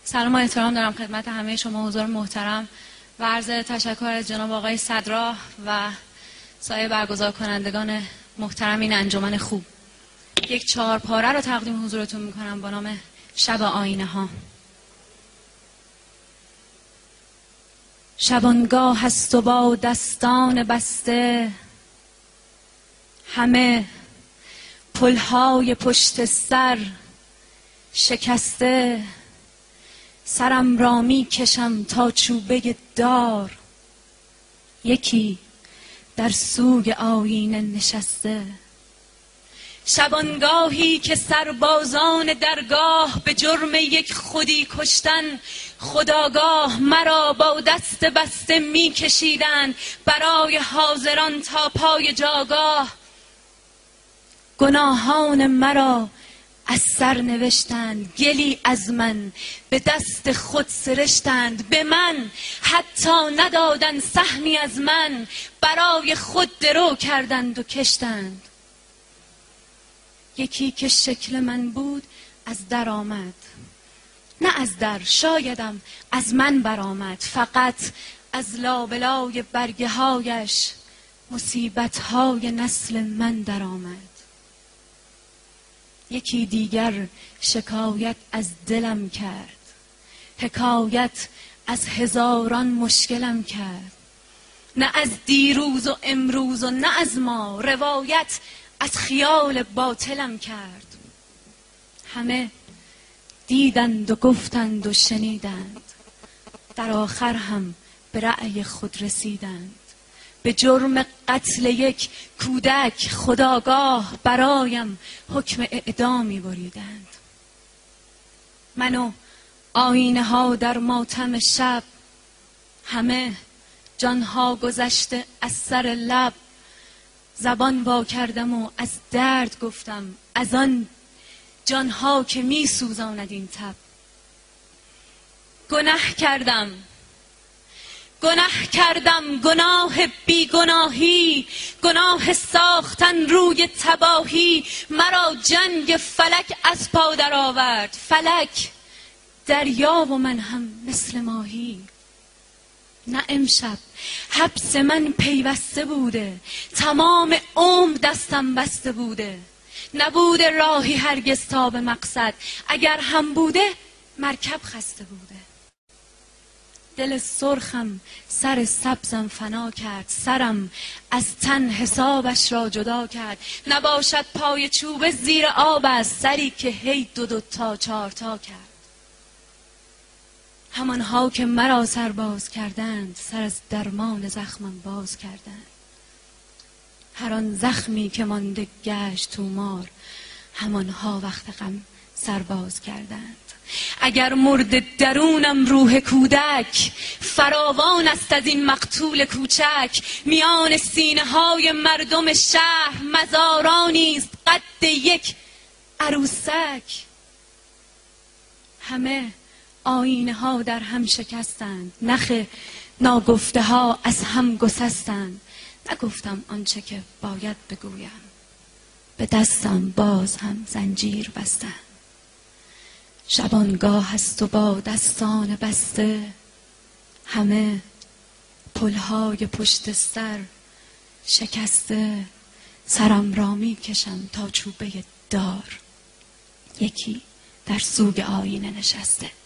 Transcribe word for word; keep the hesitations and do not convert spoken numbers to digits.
سلام و احترام دارم خدمت همه شما حضار محترم و عرض تشکر از جناب آقای صدرا و سایر برگزار کنندگان محترم این انجمن خوب. یک چهار پاره رو تقدیم حضورتون میکنم با نام شب آینه ها. شبانگاه هست و با دستان بسته، همه پلهای پشت سر شکسته، سرم را می کشم تا چوبه دار، یکی در سوگ آینه نشسته. شبانگاهی که سربازان درگاه به جرم یک خودی کشتن خودآگاه مرا با دست بسته می کشیدند برای حاضران تا پای جاگاه. گناهان مرا از سر نوشتند، گلی از من به دست خود سرشتند، به من حتی ندادند سهمی از من، برای خود درو کردند و کشتند. یکی که شکل من بود از در آمد، نه از در شایدم از من برآمد، فقط از لابلای برگه هایش مصیبت های نسل من در آمد. یکی دیگر شکایت از دلم کرد، حکایت از هزاران مشکلم کرد، نه از دیروز و امروز و نه از ما، روایت از خیال باطلم کرد. همه دیدند و گفتند و شنیدند، در آخر هم به رأی خود رسیدند. به جرم قتل یک کودک خودآگاه برایم حکم اعدامی بریدند. من و آینه ها در ماتم شب، همه جانها گذشته از سر لب. زبان وا کردم و از درد گفتم، از آن جانها که می سوزاند این تب. گناه کردم گناه کردم گناه بیگناهی، گناه ساختن روی تباهی. مرا جنگ فلک از پا در آورد، فلک دریا و من هم مثل ماهی. نه امشب حبس من پیوسته بوده، تمام عمر دستم بسته بوده. نبوده راهی هرگز تا به مقصد، اگر هم بوده مرکب خسته بوده. دل سرخم سر سبزم فنا کرد، سرم از تن حسابش را جدا کرد. نباشد پای چوب زیر آب است، سری که هی دو دو تا چار تا کرد. همانها که مرا سرباز کردند، سر از درمان زخمم باز کردند. هر آن زخمی که مانده گشت تومار، همانها وقت غم سرباز کردند. اگر مرد درونم روح کودک، فراوان است از این مقتول کوچک. میان سینه های مردم شهر مزارانی است قد یک عروسک. همه آینه ها در هم شکستند، نخ ناگفته ها از هم گسستند. نگفتم آنچه که باید بگویم، به دستم باز هم زنجیر بستند. شبانگاه هست و با دستان بسته، همه پلهای پشت سر شکسته. سرم را می کشم تا چوبه دار، یکی در سوگ آینه نشسته.